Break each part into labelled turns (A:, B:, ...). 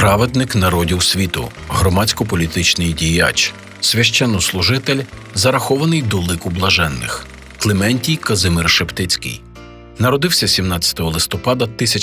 A: праведник народів світу, громадсько-політичний діяч, священнослужитель, зарахований до лику блаженних, Клементій Казимир Шептицький. Народився 17 листопада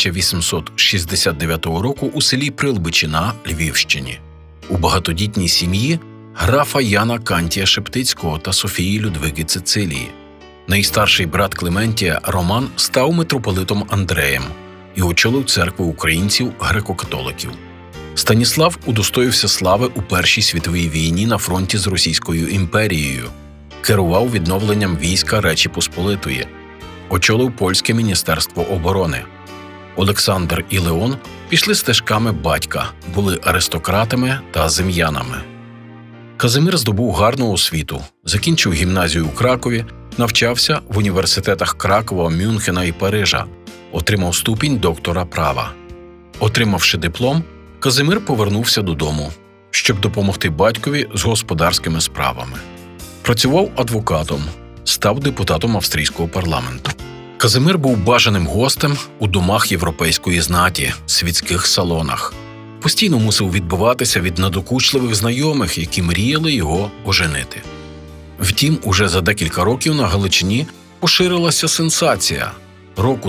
A: 1869 року у селі Прилбичі на Львівщині. У багатодітній сім'ї графа Яна Кантія Шептицького та Софії Людвиги Цицилії. Найстарший брат Клементія Роман став митрополитом Андреєм і очолив церкву українців греко-католиків. Станіслав удостоївся слави у Першій світовій війні на фронті з Російською імперією, керував відновленням війська Речі Посполитої, очолив Польське міністерство оборони. Олександр і Леон пішли стежками батька, були аристократами та зем'янами. Казимир здобув гарну освіту, закінчив гімназію у Кракові, навчався в університетах Кракова, Мюнхена і Парижа, отримав ступінь доктора права. Отримавши диплом, Казимир повернувся додому, щоб допомогти батькові з господарськими справами. Працював адвокатом, став депутатом австрійського парламенту. Казимир був бажаним гостем у домах європейської знаті, світських салонах. Постійно мусив відбиватися від надокучливих знайомих, які мріяли його оженити. Втім, уже за декілька років на Галичині поширилася сенсація. Року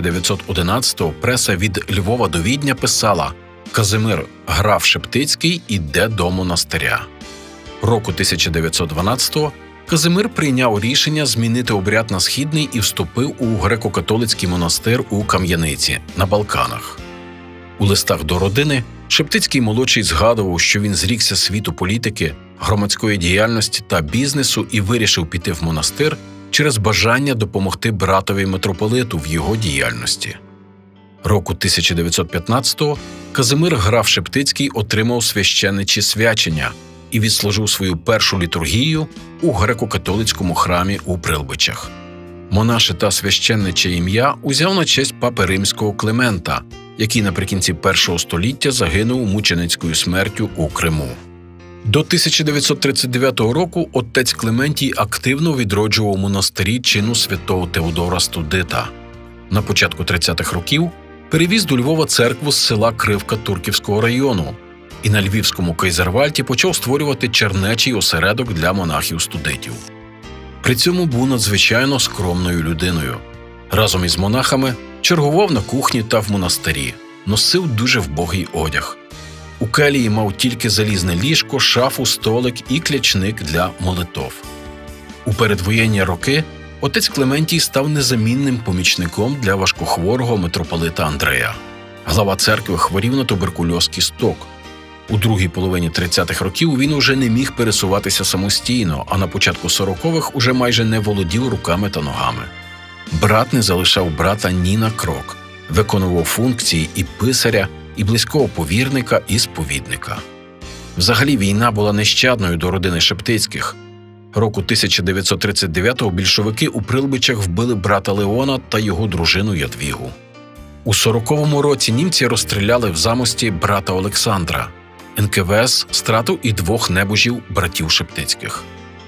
A: 1911-го преса від Львова до Відня писала: «Казимир, граф Шептицький, іде до монастиря». Року 1912-го Казимир прийняв рішення змінити обряд на східний і вступив у греко-католицький монастир у Кам'яниці на Балканах. У листах до родини Шептицький-молодший згадував, що він зрікся світу політики, громадської діяльності та бізнесу і вирішив піти в монастир через бажання допомогти братові митрополиту в його діяльності. Року 1915-го Казимир граф Шептицький отримав священничі свячення і відслужив свою першу літургію у греко-католицькому храмі у Прилбичах. Монаше та священниче ім'я узяв на честь папи римського Климента, який наприкінці першого століття загинув мученицькою смертю у Криму. До 1939 року отець Клементій активно відроджував монастирі чину святого Теодора Студита. На початку 30-х років перевіз до Львова церкву з села Кривка Турківського району і на Львівському Кайзервальті почав створювати чернечий осередок для монахів-студитів. При цьому був надзвичайно скромною людиною. Разом із монахами чергував на кухні та в монастирі, носив дуже вбогий одяг. У келії мав тільки залізне ліжко, шафу, столик і клячник для молитов. У передвоєнні роки отець Клементій став незамінним помічником для важкохворого митрополита Андрея. Глава церкви хворів на туберкульоз кісток. У другій половині 30-х років він уже не міг пересуватися самостійно, а на початку 40-х уже майже не володів руками та ногами. Брат не залишав брата ні на крок, виконував функції і писаря, і близького повірника, і сповідника. Взагалі війна була нещадною до родини Шептицьких. Року 1939-го більшовики у Прилбичах вбили брата Леона та його дружину Ядвігу. У 40-му році німці розстріляли в Замості брата Олександра. НКВС стратив і двох небожів братів Шептицьких.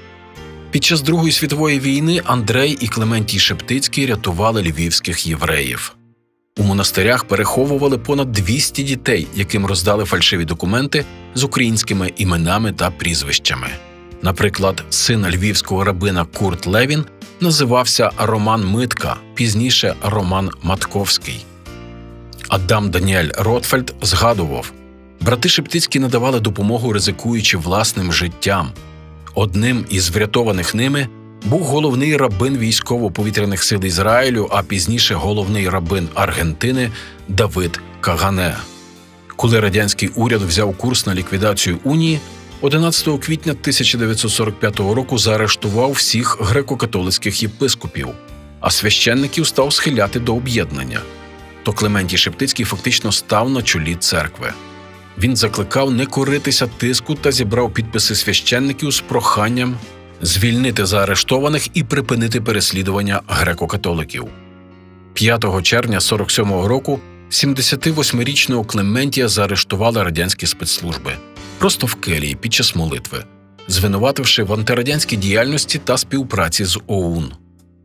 A: Під час Другої світової війни Андрей і Клементій Шептицький рятували львівських євреїв. У монастирях переховували понад 200 дітей, яким роздали фальшиві документи з українськими іменами та прізвищами. Наприклад, син львівського рабина Курт Левін називався Роман Митка, пізніше Роман Матковський. Адам Даніель Ротфельд згадував: «Брати Шептицькі надавали допомогу, ризикуючи власним життям. Одним із врятованих ними був головний рабин військово-повітряних сил Ізраїлю, а пізніше головний рабин Аргентини Давид Кагане». Коли радянський уряд взяв курс на ліквідацію унії, 11 квітня 1945 року заарештував всіх греко-католицьких єпископів, а священників став схиляти до об'єднання. То Клементій Шептицький фактично став на чолі церкви. Він закликав не коритися тиску та зібрав підписи священників з проханням звільнити заарештованих і припинити переслідування греко-католиків. 5 червня 1947 року 78-річного Клементія заарештували радянські спецслужби просто в келії під час молитви, звинувативши в антирадянській діяльності та співпраці з ОУН.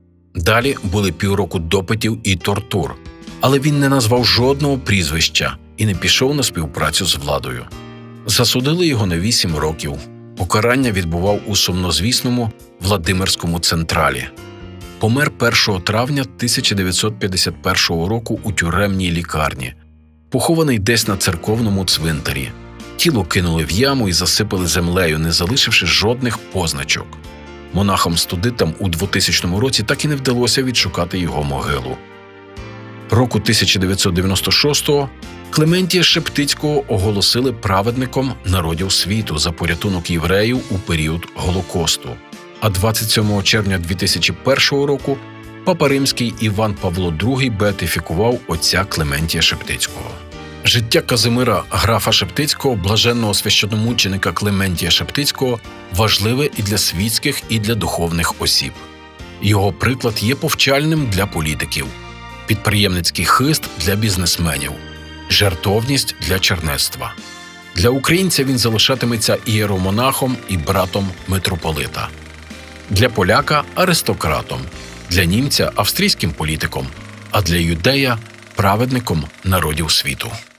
A: Далі були півроку допитів і тортур, але він не назвав жодного прізвища і не пішов на співпрацю з владою. Засудили його на 8 років. Покарання відбував у сумнозвісному Владимирському централі. Помер 1 травня 1951 року у тюремній лікарні, похований десь на церковному цвинтарі. Тіло кинули в яму і засипали землею, не залишивши жодних позначок. Монахам-студитам у 2000 році так і не вдалося відшукати його могилу. Року 1996-го Клементія Шептицького оголосили праведником народів світу за порятунок євреїв у період Голокосту. А 27 червня 2001 року Папа Римський Іван Павло II беатифікував отця Клементія Шептицького. Життя Казимира графа Шептицького, блаженного священномученика Клементія Шептицького, важливе і для світських, і для духовних осіб. Його приклад є повчальним для політиків, підприємницький хист для бізнесменів, жертовність для чернецтва. Для українця він залишатиметься ієромонахом і братом митрополита. Для поляка – аристократом, для німця – австрійським політиком, а для юдея – праведником народів світу.